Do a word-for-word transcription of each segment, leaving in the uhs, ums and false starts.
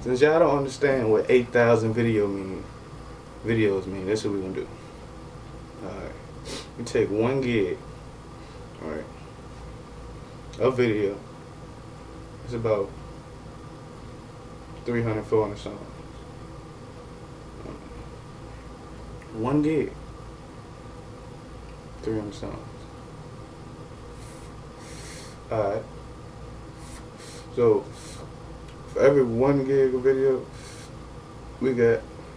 Since y'all don't understand what eight thousand video mean, videos mean, that's what we're gonna do. Alright. We take one gig, alright, of video. It's about three hundred, four hundred songs. One gig. three hundred songs. Alright. So, for every one gig of video, we got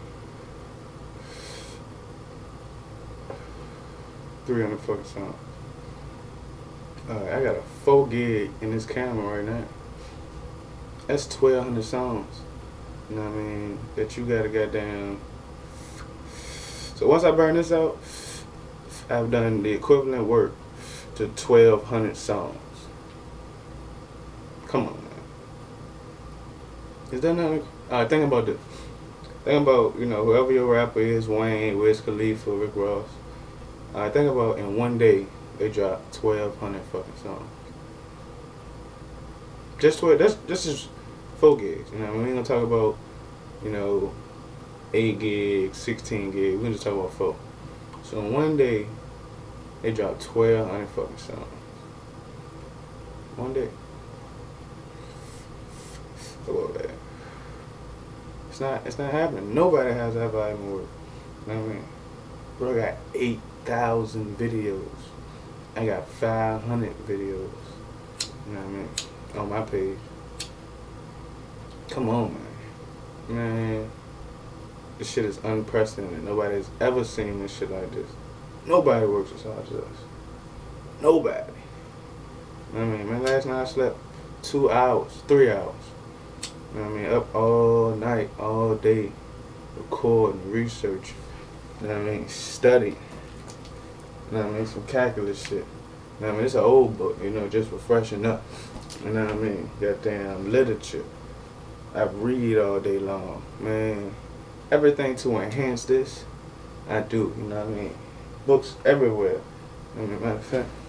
three hundred fucking songs. Alright, I got a four gig in this camera right now. That's twelve hundred songs. You know what I mean? That you gotta goddamn. So once I burn this out, I've done the equivalent work to twelve hundred songs. Come on, man. Is that not? Alright, think about this. Think about, you know, whoever your rapper is, Wayne, Wiz Khalifa, Rick Ross. Alright, think about in one day they drop twelve hundred fucking songs. Just twelve. That's this is four gigs. You know, we ain't gonna talk about, you know, eight gigs, sixteen gigs. We can just talk about four. So in one day, they drop twelve hundred fucking songs. One day. Hello there. It's not. It's not happening. Nobody has that volume of work. You know what I mean? Bro, I got eight thousand videos. I got five hundred videos. You know what I mean? On my page. Come on, man. Man, this shit is unprecedented. Nobody has ever seen this shit like this. Nobody works as hard as us. Nobody. You know what I mean? Man, last night I slept two hours, three hours. You know what I mean? Up all night, all day, recording, research. You know what I mean? Study. You know what I mean? Some calculus shit. You know what I mean? It's an old book, you know, just refreshing up. You know what I mean? Goddamn literature. I read all day long. Man, everything to enhance this, I do. You know what I mean? Books everywhere. I mean, matter of fact,